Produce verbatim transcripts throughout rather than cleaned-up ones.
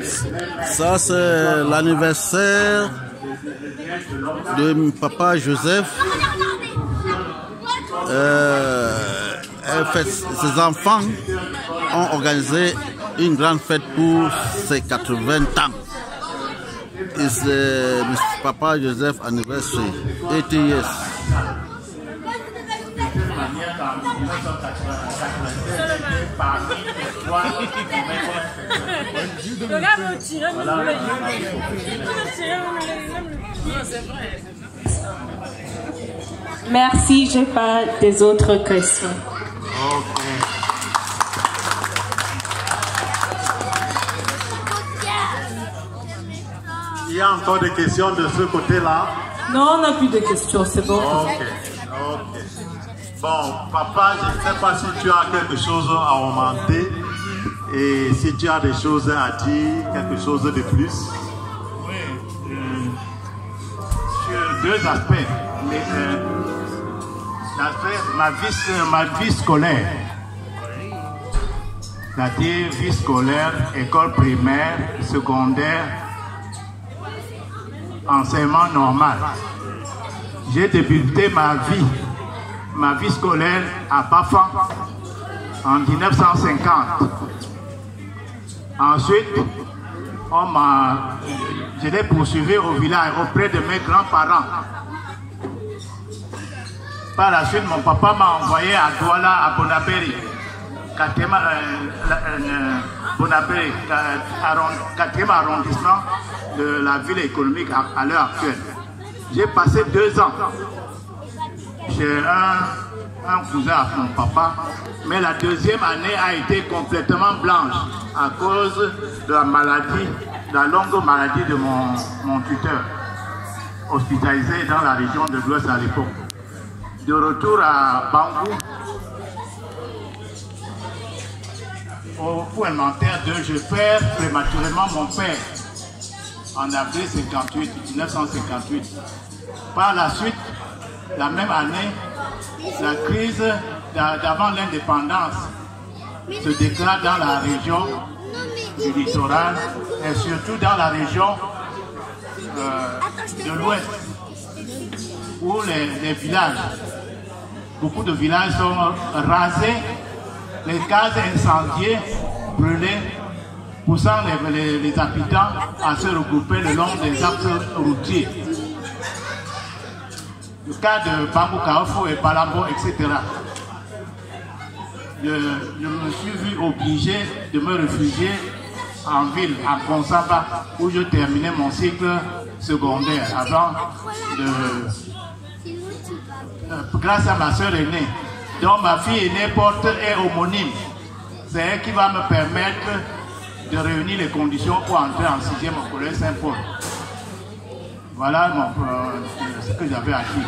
Ça, c'est l'anniversaire de papa Joseph. Euh, elle fait, ses enfants ont organisé une grande fête pour ses quatre-vingts ans. Et c'est papa Joseph anniversary, eighty years. Merci, je n'ai pas des autres questions. Ok. Il y a encore des questions de ce côté-là? Non, on n'a plus de questions, c'est bon. Ok, ok. Bon, papa, je ne sais pas si tu as quelque chose à augmenter et si tu as des choses à dire, quelque chose de plus. Oui, euh, sur deux aspects. Mais, euh, l'aspect, ma vie, ma vie scolaire, c'est-à-dire vie scolaire, école primaire, secondaire, enseignement normal. J'ai débuté ma vie, ma vie scolaire à Bafang en mille neuf cent cinquante. Ensuite, on m'a, je l'ai poursuivi au village auprès de mes grands-parents. Par la suite, mon papa m'a envoyé à Douala, à Bonabéry, quatrième arrondissement de la ville économique à, à l'heure actuelle. J'ai passé deux ans chez un, un cousin à mon papa, mais la deuxième année a été complètement blanche à cause de la maladie, de la longue maladie de mon, mon tuteur, hospitalisé dans la région de l'Ouest à l'époque. De retour à Bangou, au point alimentaire deux, je perds prématurément mon père en avril cinquante-huit, mille neuf cent cinquante-huit. Par la suite, la même année, la crise d'avant l'indépendance se déclare dans la région du littoral et surtout dans la région euh, de l'Ouest, où les, les villages, beaucoup de villages sont rasés, les cases incendiées, brûlées, poussant les, les, les habitants à se regrouper le long des axes routiers. Le cas de Bambou Kaofo et Balambo, et cetera. Je, je me suis vu obligé de me réfugier en ville, à Konsamba, où je terminais mon cycle secondaire avant de... Euh, grâce à ma soeur aînée, dont ma fille aînée porte est homonyme. C'est elle qui va me permettre de réunir les conditions pour entrer en sixième au collège Saint-Paul. Voilà mon, euh, ce que j'avais à dire.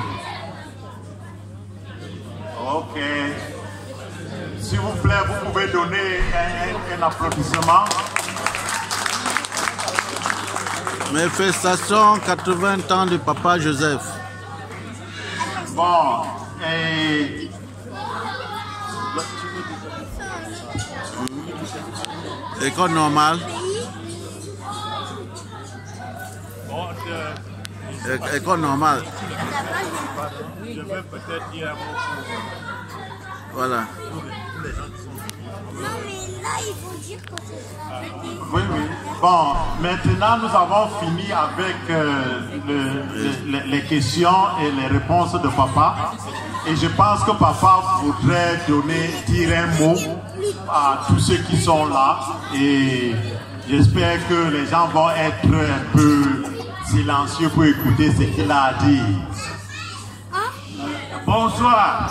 Ok. S'il vous plaît, vous pouvez donner un, un, un applaudissement. Mes félicitations, quatre-vingts ans de papa Joseph. Bon, et... École normale. É- École normale. Je vais peut-être dire un mot. Voilà. Non, mais là, il faut dire que c'est ça. Oui, oui. Bon, maintenant, nous avons fini avec euh, le, le, les questions et les réponses de papa. Et je pense que papa voudrait donner, dire un mot à tous ceux qui sont là. Et j'espère que les gens vont être un peu silencieux pour écouter ce qu'il a à dire. Bonsoir.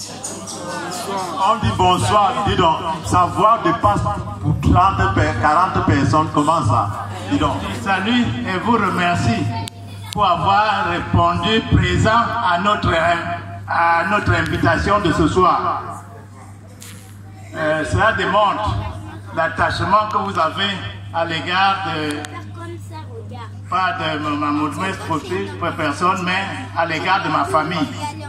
On dit bonsoir, dis donc, sa voix dépasse pour trente, quarante personnes, comment ça? Dis donc. Je salue et vous remercie pour avoir répondu présent à notre, à notre invitation de ce soir. Euh, cela démontre l'attachement que vous avez à l'égard de, pas de ma modeste personne, mais à l'égard de ma famille.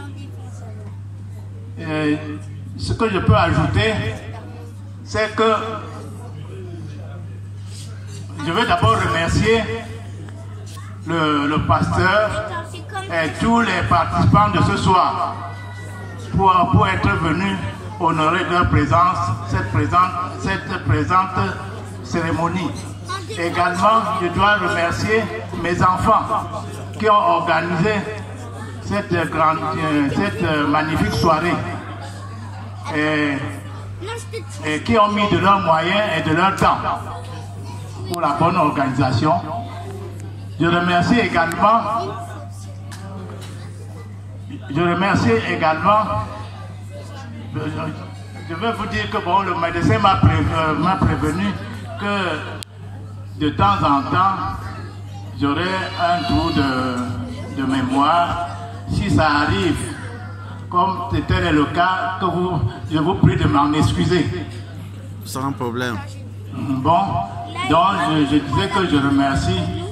Euh, ce que je peux ajouter, c'est que je veux d'abord remercier le, le pasteur et tous les participants de ce soir pour, pour être venus honorer de leur présence cette présente, cette présente cérémonie. Également, je dois remercier mes enfants qui ont organisé cette, grande, cette magnifique soirée et, et qui ont mis de leurs moyens et de leur temps pour la bonne organisation. Je remercie également, je remercie également, je, je veux vous dire que bon, le médecin m'a prévenu, m'a prévenu que de temps en temps, j'aurai un trou de, de mémoire. Si ça arrive, comme c'était le cas, que vous, je vous prie de m'en excuser. Sans problème. Bon, donc je, je disais que je remercie